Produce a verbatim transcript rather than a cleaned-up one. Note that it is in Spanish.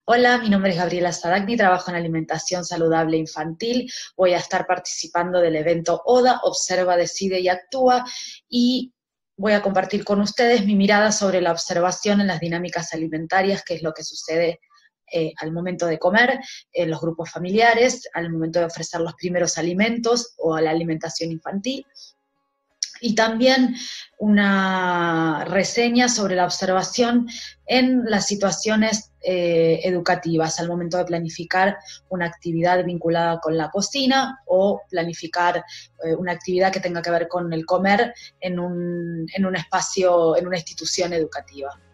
Hola, mi nombre es Gabriela Sadagni, trabajo en alimentación saludable infantil. Voy a estar participando del evento ODA, Observa, Decide y Actúa, y voy a compartir con ustedes mi mirada sobre la observación en las dinámicas alimentarias, qué es lo que sucede eh, al momento de comer, en los grupos familiares, al momento de ofrecer los primeros alimentos o a la alimentación infantil. Y también una reseña sobre la observación en las situaciones eh, educativas, al momento de planificar una actividad vinculada con la cocina o planificar eh, una actividad que tenga que ver con el comer en un, en un espacio, en una institución educativa.